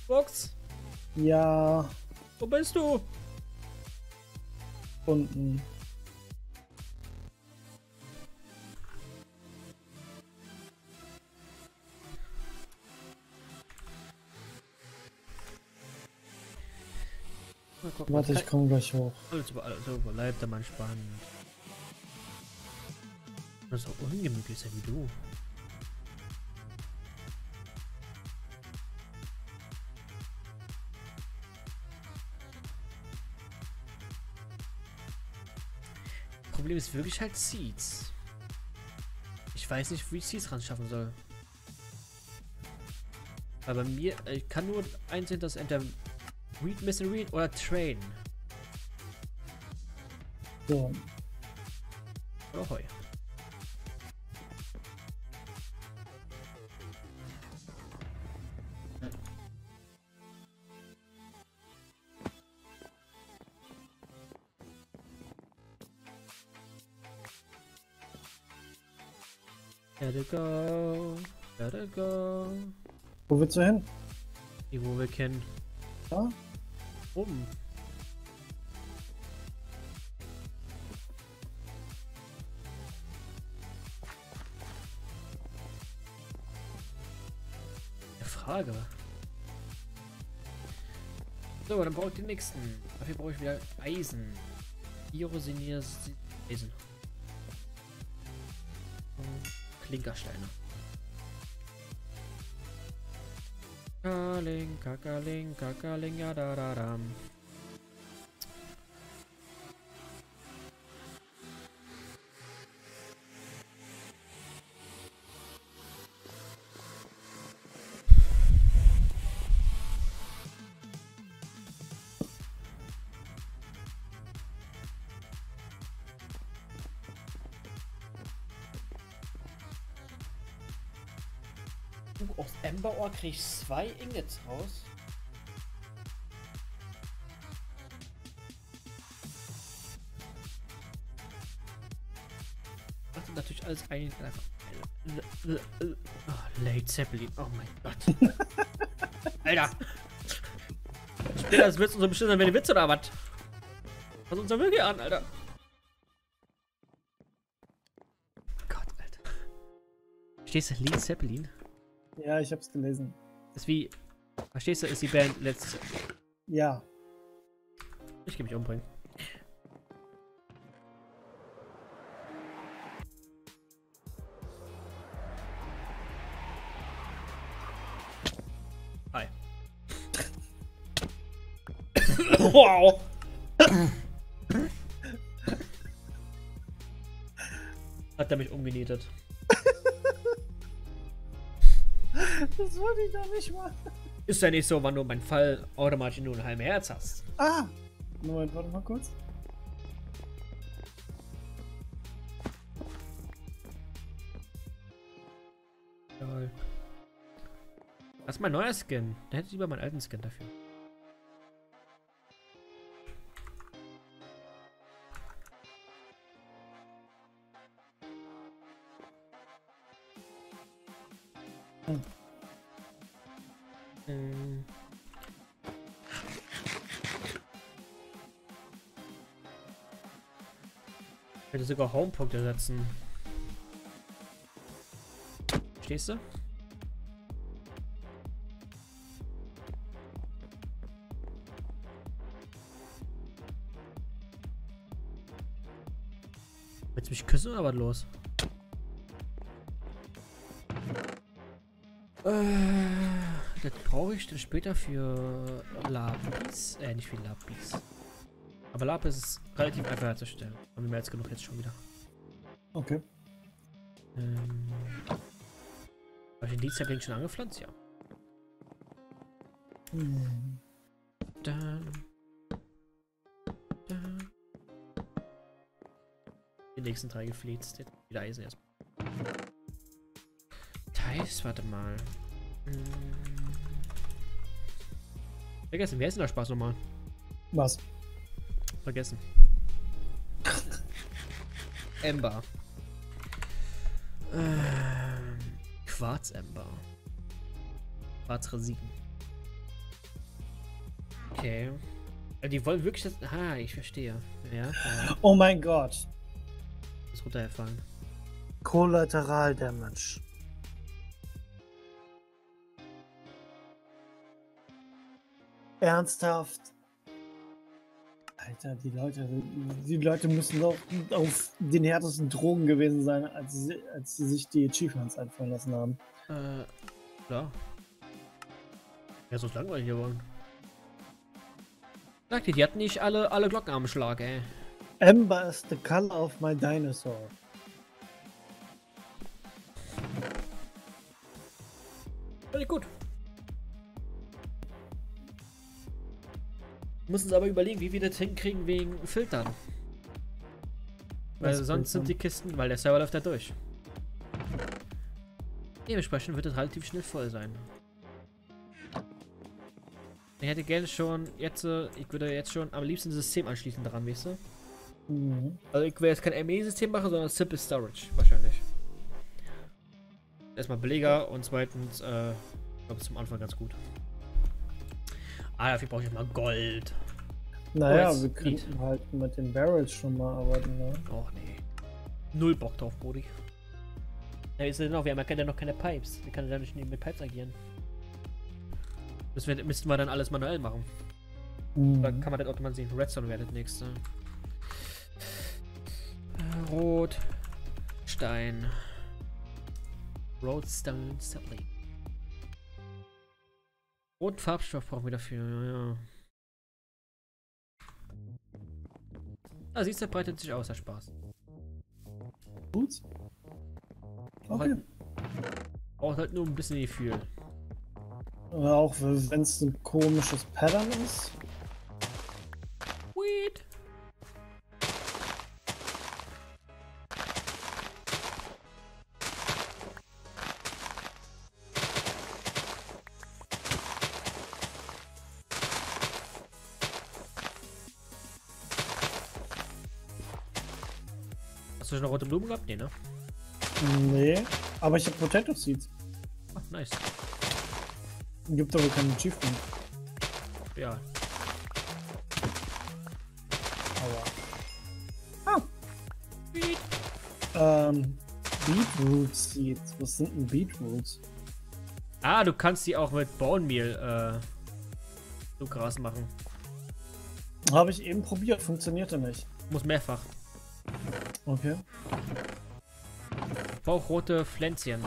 Box, Ja, wo bist du? unten. Mal gucken, Warte, was ich komme gleich hoch. also bleibt er mal spannend. Das ist auch ungemütlich sein wie du. Problem ist wirklich halt Seeds. Ich weiß nicht, wie ich Seeds ran schaffen soll. Aber mir, ich kann nur einsehen, dass entweder Read, Missing Read oder Train. So, Oder Heu. Gotta go. Gotta go. wo willst du hin? Die, wo wir kennen. Da? Oben. Eine Frage. So, dann brauche ich den nächsten. Dafür brauche ich wieder Eisen. Pyrosiniertes Eisen. Klinkersteine. Kakaling, kakaling, ja da da dam. Aus Emberohr krieg ich 2 Ingots raus. Das sind natürlich alles einfach. Oh, Late Zeppelin. Oh mein Gott. Alter. Ich bin als Witz und so bestimmt, wenn die Witze oder was? Was uns da wirklich an, Alter? Gott, Alter. Stehst du Late Zeppelin? Ja, ich hab's gelesen. Ist wie. Verstehst du, ist die Band letztes. Ja. Ich geh mich umbringen. Hi. Wow. Hat er mich umgenietet. Das wollte ich doch nicht mal. Ist ja nicht so, wann du beim Fall automatisch nur ein halbes Herz hast. Ah! Moment, warte mal kurz. Geil. Das ist mein neuer Skin. Da hätte ich lieber meinen alten Skin dafür. Hm. Ich hätte sogar Home-Punkte setzen. Stehst du? Willst du mich küssen oder was los? Das brauche ich dann später für Lapis. Nicht für Lapis. Aber Lapis ist relativ einfach herzustellen. Haben wir mehr als genug jetzt schon wieder. Okay. Habe ich den Dienstzeppelin schon angepflanzt? Ja. Dann. Die nächsten 3 geflitzt. Jetzt wieder Eisen erstmal. Thais, warte mal. Vergessen, wer ist denn da Spaß nochmal? Was? Vergessen. Ember. Quarz-Ember. Quarz-Resin. Okay. Die wollen wirklich das. Ah, ich verstehe. Ja. Oh mein Gott. Ist runtergefallen. Collateral Damage. Ernsthaft? Alter, die Leute müssen doch auf den härtesten Drogen gewesen sein, als sie sich die Achievements einfallen lassen haben. Klar. Ja, so ist langweilig geworden. Sagt die hatten nicht alle Glocken am Schlag, ey. Amber is the color of my dinosaur. Völlig gut. Müssen sie aber überlegen, wie wir das hinkriegen wegen Filtern. Weil Was sonst sind die Filtern? Kisten, weil der Server läuft da durch. Dementsprechend wird es relativ schnell voll sein. Ich hätte gerne schon jetzt, ich würde jetzt schon am liebsten ein System anschließen daran, weißt du? Mhm. Also ich will jetzt kein ME-System machen, sondern Simple Storage, wahrscheinlich. Erstmal Beleger und zweitens, ich glaube zum Anfang ganz gut. Ah, dafür brauche ich mal Gold. Naja, jetzt wir könnten halt mit den Barrels schon mal arbeiten, ne? Och nee. Null Bock drauf, Brody. Ja, ist ja noch, wir haben ja noch keine Pipes. Wir können ja nicht mit Pipes agieren. Müssten wir dann alles manuell machen. Oder kann man das automatisieren? Redstone wäre das nächste. Rot. Stein. Roadstone Sapling. Roten Farbstoff brauchen wir dafür, ja. Ah, siehst du, breitet sich aus, der Spaß. Gut. Okay. Braucht halt nur ein bisschen Gefühl. Aber auch wenn es ein komisches Pattern ist. Weed. Hast du schon eine rote Blume gehabt? Nee, ne? Nee, aber ich habe Potato Seeds. Ach, nice. Gibt aber kein Achievement. Ja. Aua. Weed. Beetroot Seeds. Was sind denn Beetroots? Ah, du kannst die auch mit Bone Meal, so Gras machen. Habe ich eben probiert, funktionierte nicht. Muss mehrfach. Okay. Ich brauche rote Pflänzchen.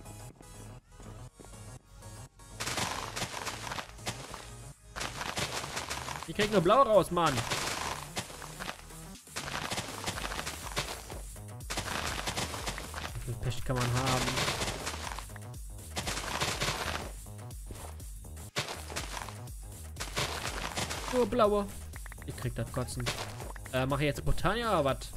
Ich krieg nur blau raus, Mann. Wie viel Pech kann man haben? Nur blaue. Ich krieg das Kotzen. Mache ich jetzt Botania oder was?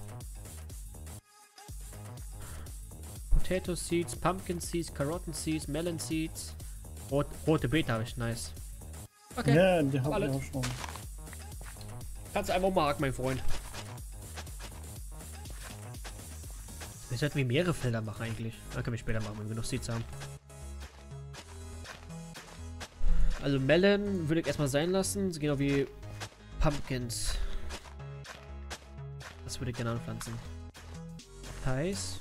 Potato Seeds, Pumpkin Seeds, Karotten Seeds, Melon Seeds. Rote Beete habe ich, nice. Okay, Ja, die habe ich alles. auch schon. Kannst du einfach marken, mein Freund. Wir sollten wie mehrere Felder machen eigentlich. Da können wir später machen, wenn wir genug Seeds haben. Also Melon würde ich erstmal sein lassen, genau wie Pumpkins. Das würde ich gerne anpflanzen. Thais.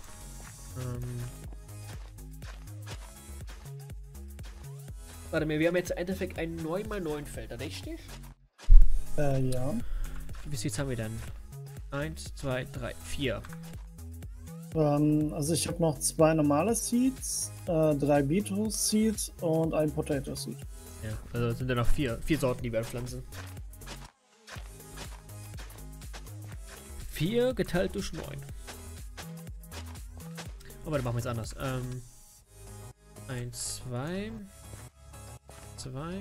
Warte mal, wir haben jetzt im Endeffekt ein 9x9 Felder, richtig? Ja. Wie viele Seeds haben wir denn? 1, 2, 3, 4. Also ich habe noch 2 normale Seeds, 3 Beetroot Seeds und ein Potato Seed. Ja, also sind ja noch 4 Sorten, die wir anpflanzen. 4 geteilt durch 9. Oh, warte, machen wir es anders. 1, 2. 2.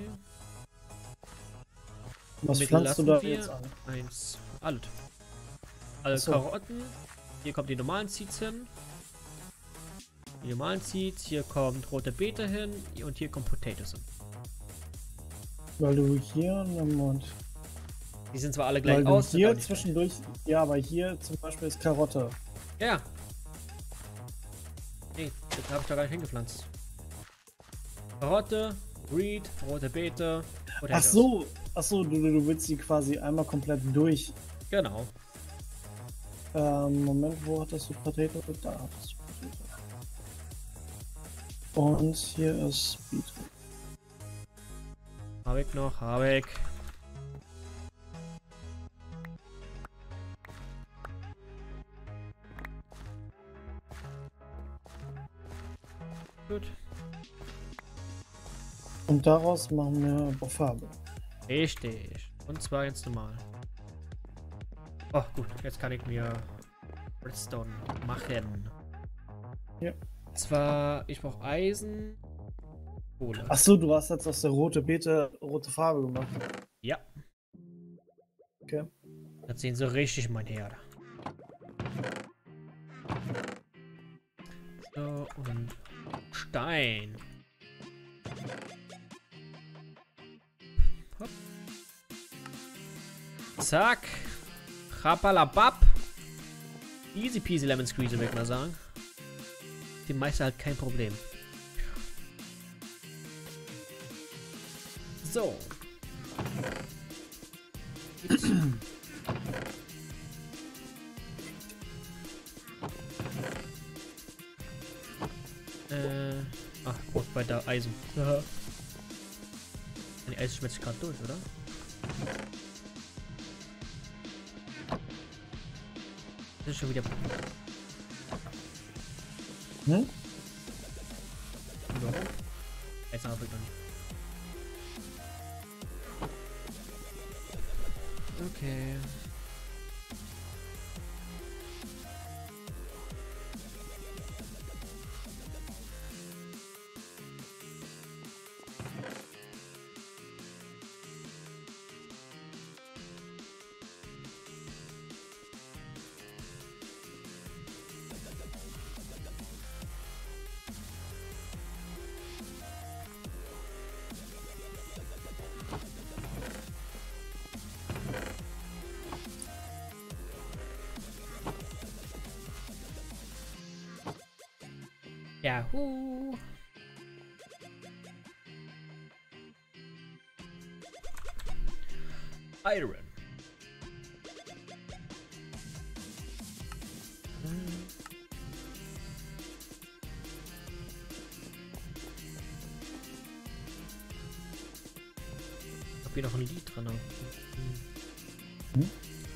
Was Mittel pflanzt du lassen da wir. jetzt an? 1. Alles. Also Ach so. Karotten. Hier kommen die normalen Seeds hin. Die normalen Seeds. Hier kommt rote Beete hin. Und hier kommt Potatoes hin. Weil du hier und Die sind zwar alle gleich weil du aus. sind aber hier nicht zwischendurch, ja, aber hier zum Beispiel ist Karotte. gleich. Ja. Nee, das habe ich da gar nicht hingepflanzt. Karotte, Reed, rote Beete. Ach so, du willst die quasi einmal komplett durch. Genau. Moment, wo hattest du Potato? Da hattest du Potato. Und hier ist Beetroot. Hab ich noch, hab ich. Gut. Und daraus machen wir Farbe. Richtig. Und zwar ganz normal. Oh, gut. Jetzt kann ich mir Redstone machen. Ja. Und zwar, ich brauche Eisen. Kohle. Achso, du hast jetzt aus der rote Beete rote Farbe gemacht. Ja. Okay. Das sehen so richtig mein Herr. So, und Stein. Hopp. Zack. Rappalabab. Easy peasy lemon squeeze, würde ich mal sagen. Die meiste halt kein Problem. So. Ach, braucht weiter Eisen. Aha. Die Eisen schmeckt gerade durch, oder? Das ist schon wieder. Hm? Warum? Jetzt habe ich noch nicht. Okay. Yahoo! Iron. Hab hier noch ein Lied drin. Hm?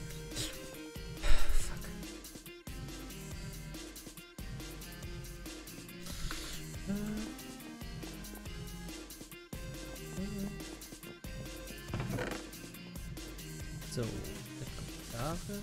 Fuck. So, jetzt kommt die Tafel.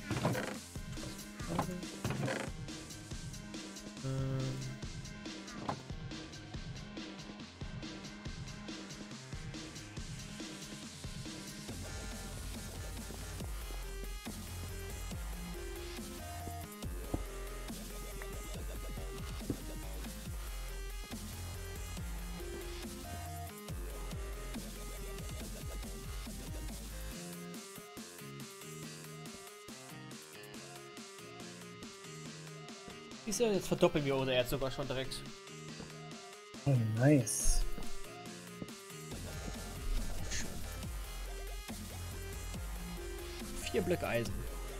Ist ja, jetzt verdoppeln wir unser Erz sogar schon direkt. Oh, nice. 4 Blöcke Eisen.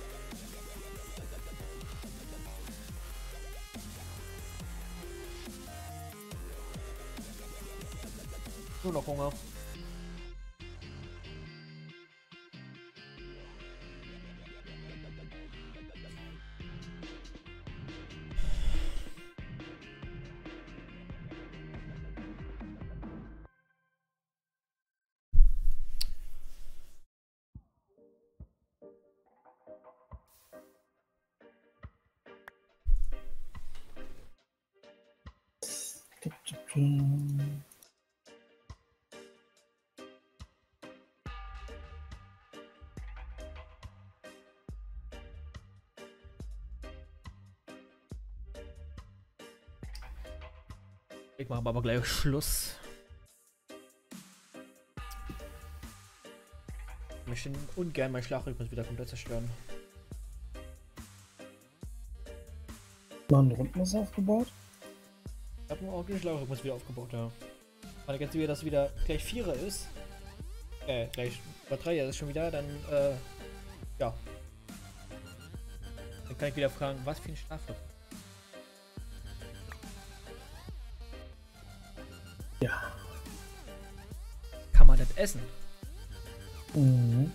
Nur noch Hunger. Ich mache aber gleich Schluss. Ich möchte ungern meinen Schlafrhythmus wieder komplett zerstören. Mal einen Rhythmus aufgebaut? Ich habe auch den Schlafrhythmus wieder aufgebaut, ja. Weil jetzt wieder, dass wieder gleich 4er ist. Gleich über 3 ist schon wieder, dann, ja. Dann kann ich wieder fragen, was für ein Schlafrhythmus. Ja. Kann man das essen? Mhm.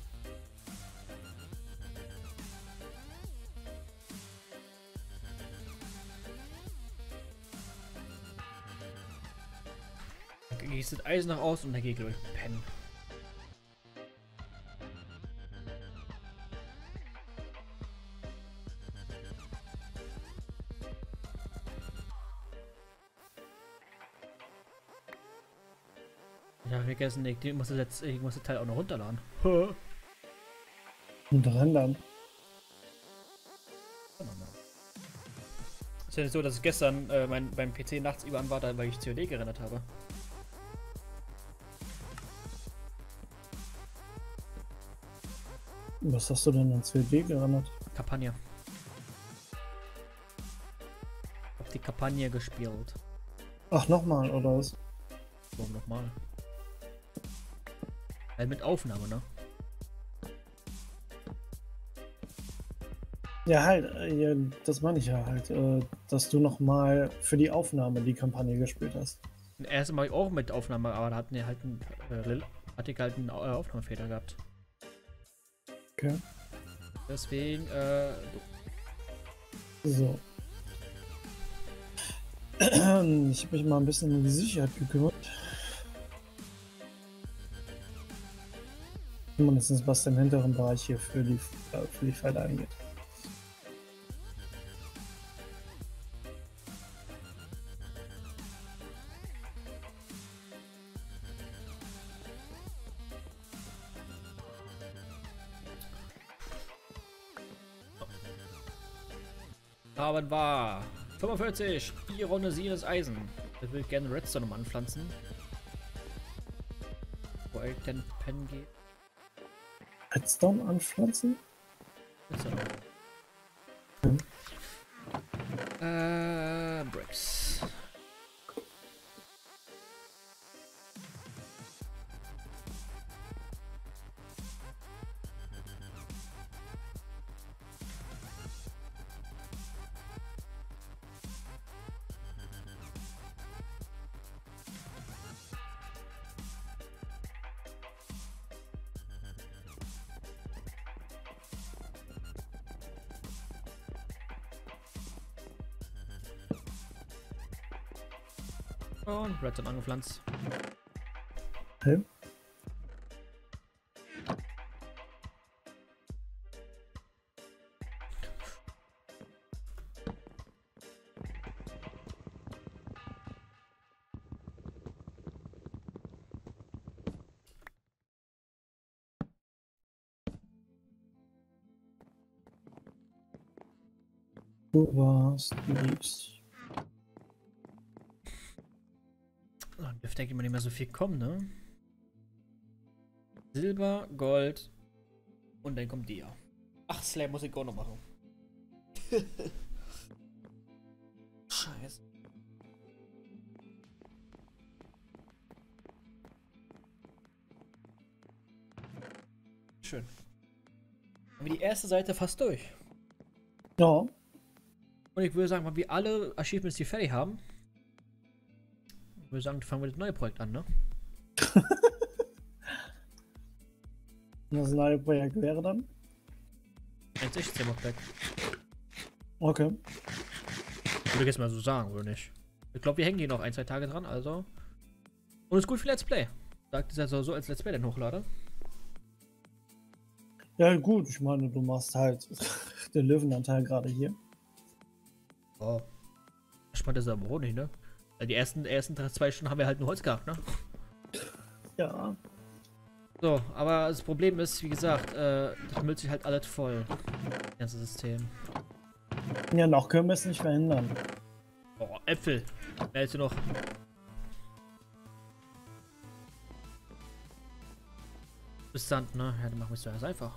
Dann gießt das Eisen noch aus und dann geht, glaube ich, pennen. Ich habe vergessen, ich muss das Teil auch noch runterladen. Und rendern. Ist ja nicht so, dass es gestern beim PC nachts über an war, weil ich COD gerendert habe. Was hast du denn an COD gerendert? Kampagne. Hab die Kampagne gespielt. Ach, nochmal, oder was? Warum nochmal? Halt mit Aufnahme, ne? Ja, halt, ja, das meine ich ja halt, dass du nochmal für die Aufnahme die Kampagne gespielt hast. Erst mal auch mit Aufnahme, aber da hatten wir halt einen Aufnahmefehler gehabt. Okay. Deswegen, So. Ich habe mich mal ein bisschen um die Sicherheit gekümmert. Mindestens was im hinteren Bereich hier für die Pfeile angeht. haben wir 45, ionisiertes Eisen. Ich will gerne Redstone anpflanzen. Wo ich denn pennen gehe. Redstone anpflanzen? Bricks. Und Redstone angepflanzt. Okay. Du warst, du liebst. Dann dürfte eigentlich immer nicht mehr so viel kommen, ne? Silber, Gold und dann kommt die. Ach, Slab muss ich auch noch machen. Scheiße. Schön. Haben wir die erste Seite fast durch. Ja. Und ich würde sagen, wenn wir alle Achievements die fertig haben, würde sagen, fangen wir das neue Projekt an, ne? Das neue Projekt wäre dann? 1.16 Modpack. Okay. Würde ich jetzt mal so sagen, oder nicht? Ich glaube, wir hängen die noch 1-2 Tage dran, also. Und ist gut für Let's Play. Sagt es ja so als Let's Play dann hochlade. Ja gut, ich meine, du machst halt den Löwenanteil gerade hier. Oh. Spannend ist aber auch nicht, ne? Weil die ersten 2 Stunden haben wir halt nur Holz gehabt, ne? Ja. So, aber das Problem ist, wie gesagt, das müllt sich halt alles voll. Das ganze System. Ja, noch können wir es nicht verhindern. Oh, Äpfel. Wer hältst du noch? Bestand, ne? Ja, dann machen wir es ja ganz einfach.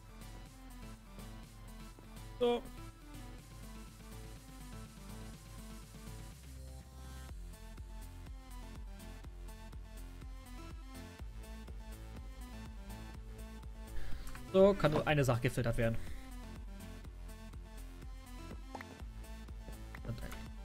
So. So, kann nur eine Sache gefiltert werden. Und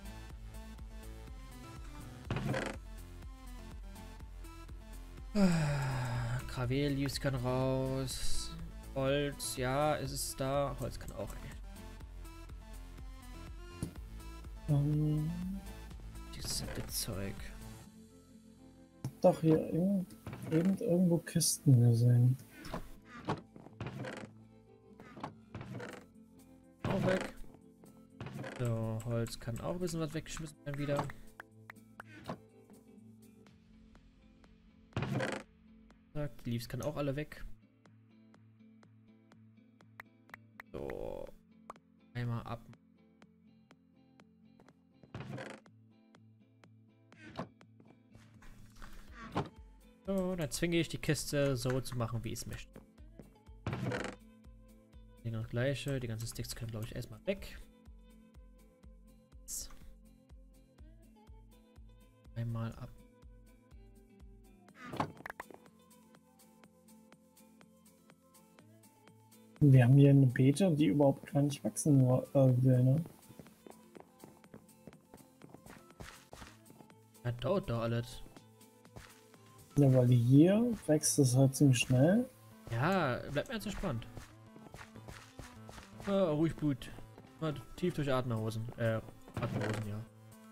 KW, Leaves kann raus. Holz, ja, es ist da. Holz kann auch rein. Dieses Zeug. Doch hier irgendwo Kisten gesehen. Auch weg. So, Holz kann auch ein bisschen was weggeschmissen werden wieder. Zack, die Leaves kann auch alle weg. So. Einmal ab. So, dann zwinge ich die Kiste so zu machen, wie ich es möchte. Genau das gleiche. Die ganzen Sticks können, glaube ich, erstmal weg. So. Einmal ab. Wir haben hier eine Beete, die überhaupt gar nicht wachsen will, ne? Ja, dauert doch alles. Ja, weil hier wächst es halt ziemlich schnell. Ja, bleibt mir jetzt entspannt. Ruhig Blut. Mal tief durch Atemhosen. Atemhosen, ja.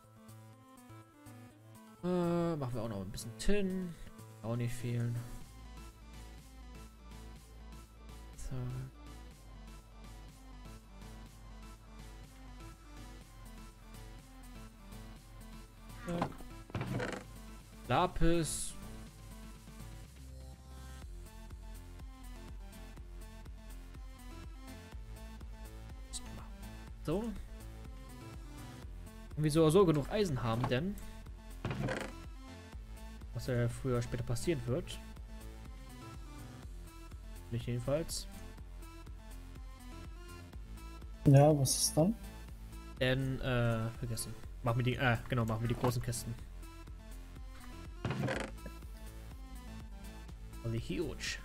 Machen wir auch noch ein bisschen Tin. Auch nicht fehlen. So. Ja. Lapis. So. Und wir so genug Eisen haben, denn was ja früher oder später passieren wird. Nicht jedenfalls. Ja, was ist dann? Denn, vergessen. Machen wir die, genau, machen wir die großen Kisten. Also huge.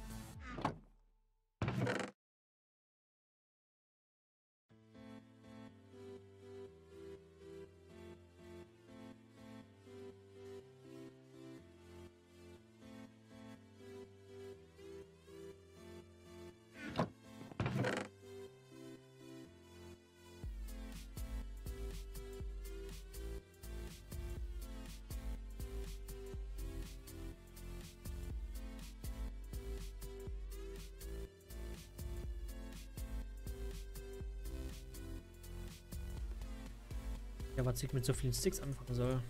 Ja, was ich mit so vielen Sticks anfangen soll.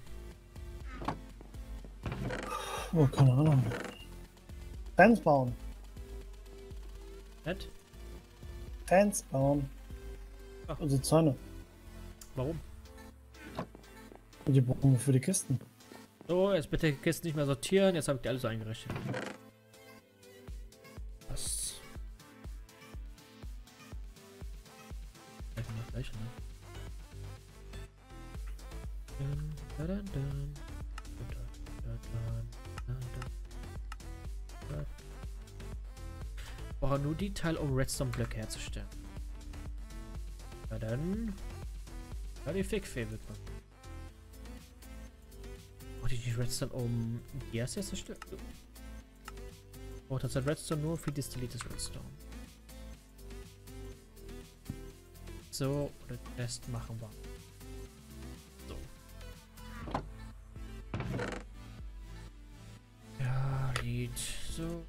Oh, keine Ahnung. Fans bauen. Nett? Fans bauen. Ach. Also Zäune. Warum? Und die brauchen wir für die Kisten. So, jetzt bitte die Kisten nicht mehr sortieren. Jetzt habe ich die alles eingerichtet. Was? Gleich, ne? Brauche nur die Teil, um Redstone-Blöcke herzustellen. Na dann. Ja, die Fickfee wird man. Brauche ich nicht Redstone, um die erst herzustellen? Braucht das Redstone nur für destilliertes Redstone. So, oder Rest machen wir. So. Ja, Lied. So.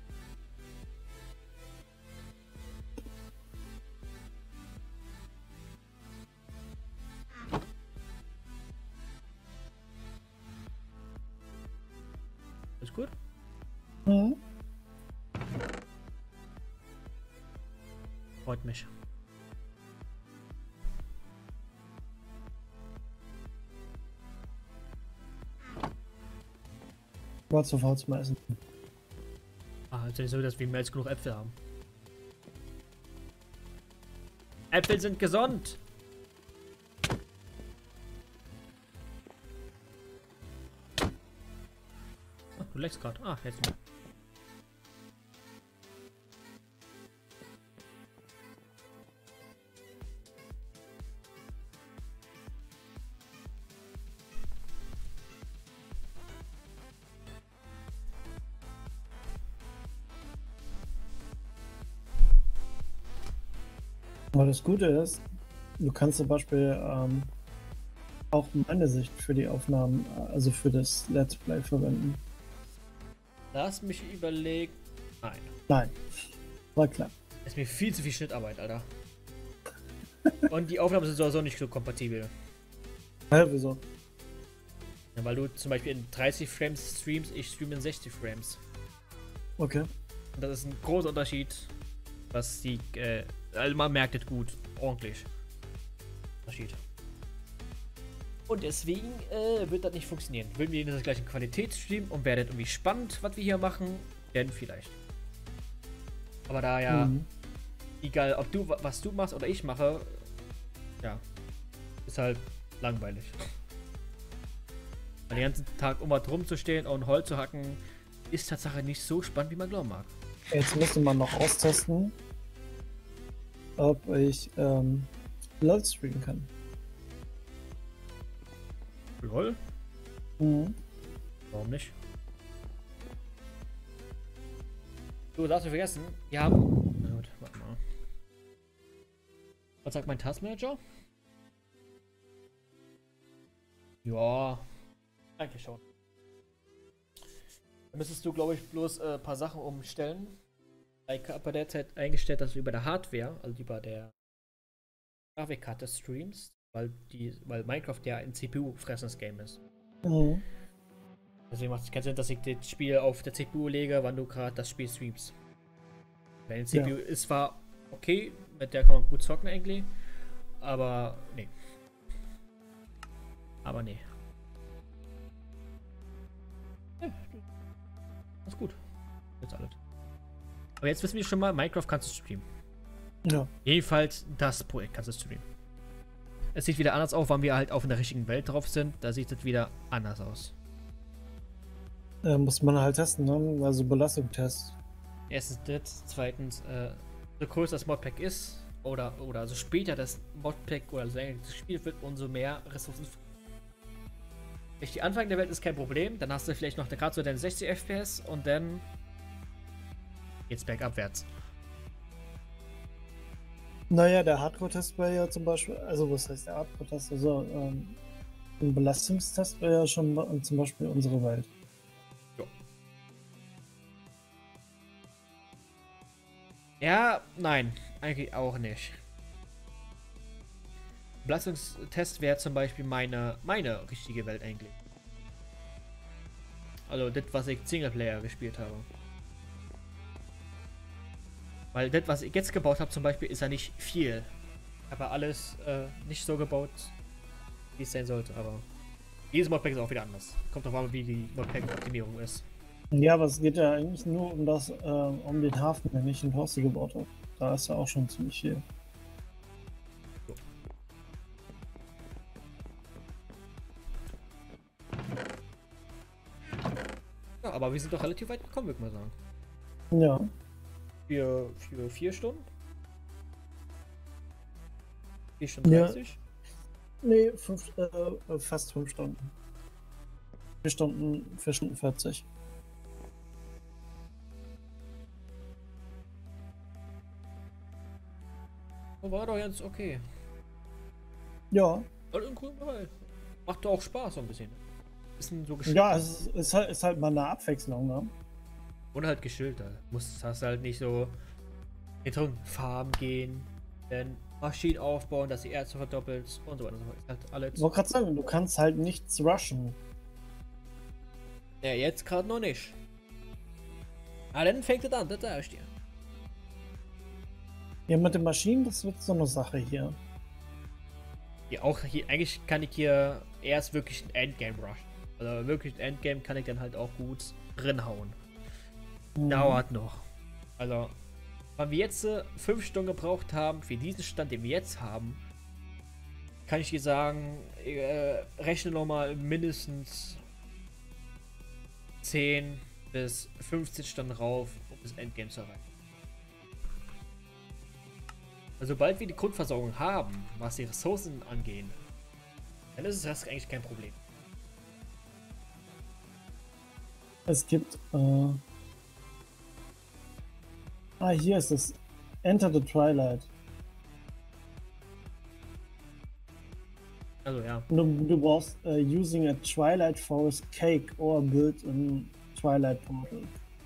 Ist gut? Mhm. Freut mich. War zu faul zum Essen. Ah, also nicht so, dass wir mehr als genug Äpfel haben. Äpfel sind gesund! Oh, du leckst gerade. Ah, jetzt mal. Aber das Gute ist, du kannst zum Beispiel auch meine Sicht für die Aufnahmen, also für das Let's Play verwenden. Lass mich überlegen. Nein. Nein, war klar. Ist mir viel zu viel Schnittarbeit, Alter. Und die Aufnahmen sind sowieso nicht so kompatibel. Hä, wieso? Ja, weil du zum Beispiel in 30 Frames streamst, ich streame in 60 Frames. Okay. Und das ist ein großer Unterschied, was die, also man merkt es gut, ordentlich. Unterschied. Und deswegen wird das nicht funktionieren. Würden wir in der gleichen Qualität streamen und wäre das irgendwie spannend, was wir hier machen, dann vielleicht. Aber da ja, egal ob du was du machst oder ich mache, ja, ist halt langweilig. Den ganzen Tag um was rumzustehen und Holz zu hacken, ist Tatsache nicht so spannend, wie man glauben mag. Jetzt müsste man noch austesten, ob ich LOL streamen kann. LOL? Mhm. Warum nicht? Du darfst nicht vergessen, wir haben. Na gut, warte mal. Was sagt mein Taskmanager? Ja, eigentlich schon. Da müsstest du, glaube ich, bloß ein paar Sachen umstellen. Ich habe bei der Zeit eingestellt, dass du über der Hardware, also über der Grafikkarte streamst, weil Minecraft ja ein CPU-fressendes Game ist. Mhm. Deswegen macht es keinen Sinn, dass ich das Spiel auf der CPU lege, wann du gerade das Spiel streamst. Wenn die CPU ist zwar okay, mit der kann man gut zocken eigentlich, aber nee. Aber nee. Ja, ist gut. Jetzt alles. Aber jetzt wissen wir schon mal, Minecraft kannst du streamen. Ja. Jedenfalls das Projekt kannst du streamen. Es sieht wieder anders aus, wann wir halt auf in der richtigen Welt drauf sind. Da sieht es wieder anders aus. Muss man halt testen, ne? Also Belastungstest. Erstens das, zweitens, so größer das Modpack ist, oder so später das Modpack oder so länger gespielt wird, umso mehr Ressourcen. Die Anfang der Welt ist kein Problem, dann hast du vielleicht noch gerade so deine 60 FPS und dann geht's bergabwärts. Naja, der Hardcore-Test wäre ja zum Beispiel, also was heißt der Hardcore-Test? Also ein Belastungstest wäre ja schon zum Beispiel unsere Welt. Ja, nein, eigentlich auch nicht. Belastungstest wäre zum Beispiel meine richtige Welt eigentlich. Also das, was ich Singleplayer gespielt habe. Weil das, was ich jetzt gebaut habe zum Beispiel, ist ja nicht viel. Ich habe ja alles nicht so gebaut, wie es sein sollte, aber jedes Modpack ist auch wieder anders. Kommt drauf an, wie die Modpack-Optimierung ist. Ja, aber es geht ja eigentlich nur um das, um den Hafen, den ich in Horste gebaut habe. Da ist ja auch schon ziemlich viel. Ja, aber wir sind doch relativ weit gekommen, würde ich mal sagen. Ja. Für 4 Stunden? 4 Stunden Ja. 30? Nee, fast 5 Stunden. 4 Stunden 40. Oh, war doch jetzt okay. Ja. Macht doch auch Spaß so ein bisschen. Bisschen so geschildert. Ja, es ist halt mal eine Abwechslung, ne? Und halt geschildert. Hast halt nicht so Richtung Farben gehen, dann Maschinen aufbauen, dass die Ärzte verdoppelt und so weiter. Ist halt alles. Ich wollte gerade sagen, du kannst halt nichts rushen. Ja, jetzt gerade noch nicht. Aber dann fängt es an, das sag ich dir. Ja, mit den Maschinen, das wird so eine Sache hier. Ja, auch hier, eigentlich kann ich hier erst wirklich ein Endgame rushen. Also wirklich ein Endgame kann ich dann halt auch gut drinhauen. Dauert noch. Also, wenn wir jetzt 5 Stunden gebraucht haben für diesen Stand, den wir jetzt haben, kann ich dir sagen, rechne nochmal mindestens 10 bis 15 Stunden rauf, um das Endgame zu erreichen. Also, sobald wir die Grundversorgung haben, was die Ressourcen angehen, dann ist das eigentlich kein Problem. Es gibt, hier ist es. Enter the Twilight. Also ja. Du brauchst using a Twilight Forest cake or build in Twilight Portal.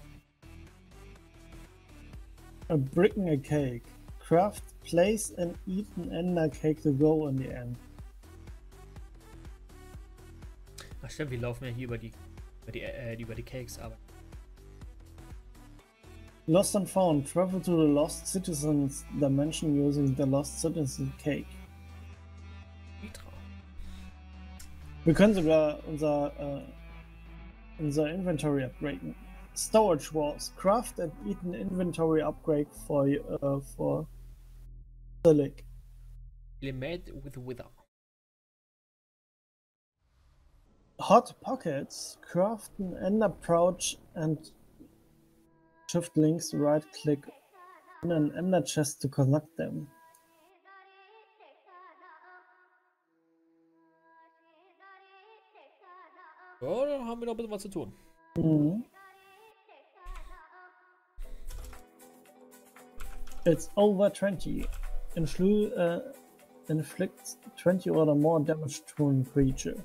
A brick and a cake. Craft, place and eat an ender cake to go in the end. Ach stimmt, wir laufen ja hier über die Cakes, aber. Lost and found. Travel to the Lost Citizens Dimension using the Lost Citizen Cake. Mitra. Wir können sogar unser Inventory upgraden. Storage Walls. Craft and eat an inventory upgrade for Silic. Element with wither. Hot Pockets. Craft an ender pouch and shift links right click on an ender chest to connect them. Ja, da haben wir noch ein bisschen was zu tun. Mhm. It's over 20. Inflicts 20 or more damage to a creature.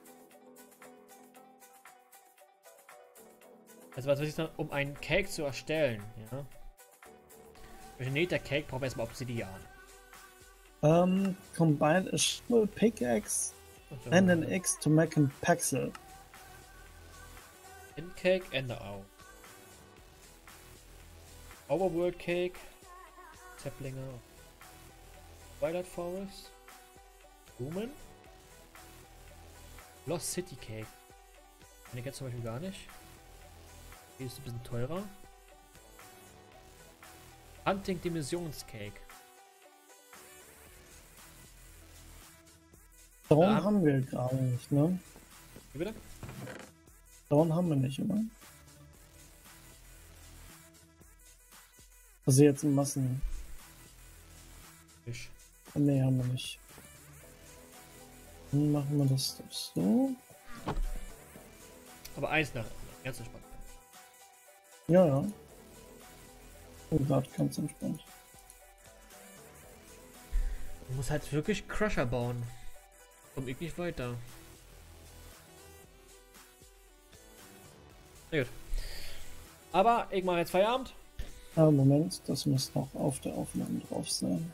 Also was ist dann, um einen Cake zu erstellen, ja? Für den Nether Cake brauchen wir erstmal Obsidian. Combine a small pickaxe and an axe to make a pexel. End Cake, Ender Au. Overworld Cake. Zepplinge. Twilight Forest. Blumen. Lost City Cake. Den jetzt zum Beispiel gar nicht. Die ist ein bisschen teurer. Hunting Dimensions Cake. Dawn haben wir gerade nicht, ne? Wie bitte? Dawn haben wir nicht, oder? Also jetzt in Massen. Fisch. Ne, haben wir nicht. Dann machen wir das doch so. Aber eins nach. Ganz entspannt. Ja, ja. Und gerade ganz entspannt. Du musst halt wirklich Crusher bauen. Komm ich nicht weiter. Na gut. Aber ich mache jetzt Feierabend. Moment, das muss noch auf der Aufnahme drauf sein.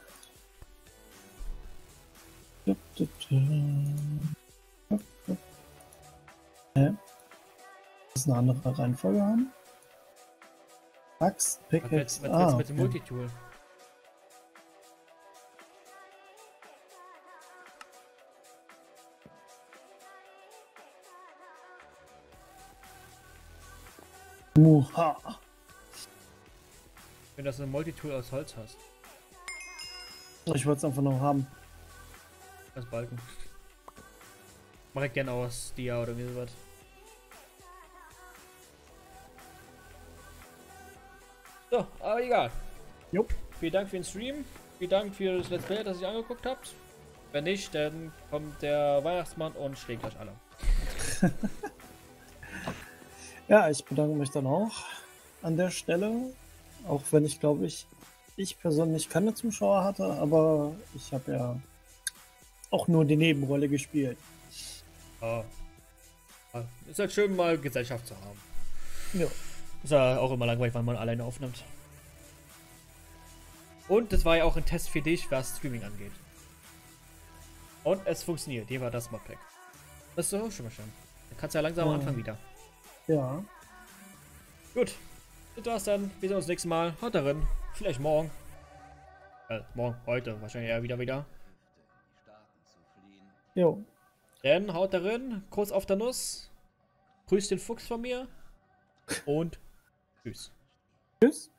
Das eine andere Reihenfolge haben. Axt, Pickaxe. Was mit dem Multitool? Muha. Wenn du ein Multitool aus Holz hast. Ich wollte es einfach noch haben. Als Balken. Mach ich gerne aus Dia oder wie sowas. So, aber egal. Jupp. Vielen Dank für den Stream. Vielen Dank für das Let's Play, das ihr angeguckt habt. Wenn nicht, dann kommt der Weihnachtsmann und schlägt euch alle. Ja, ich bedanke mich dann auch an der Stelle. Auch wenn ich glaube ich persönlich keine Zuschauer hatte, aber ich habe ja auch nur die Nebenrolle gespielt. Ja. Ist halt schön, mal Gesellschaft zu haben. Ja. Ist ja auch immer langweilig, wenn man alleine aufnimmt. Und das war ja auch ein Test für dich, was Streaming angeht. Und es funktioniert. Hier war das Modpack. Das ist doch auch schon mal schön. Dann kannst du ja langsam am Anfang wieder. Ja. Gut. Das war's dann. Wir sehen uns nächstes Mal. Haut darin. Vielleicht morgen. Morgen, heute. Wahrscheinlich eher wieder. Jo. Dann haut darin. Kurz auf der Nuss. Grüß den Fuchs von mir. Und tschüss. Tschüss.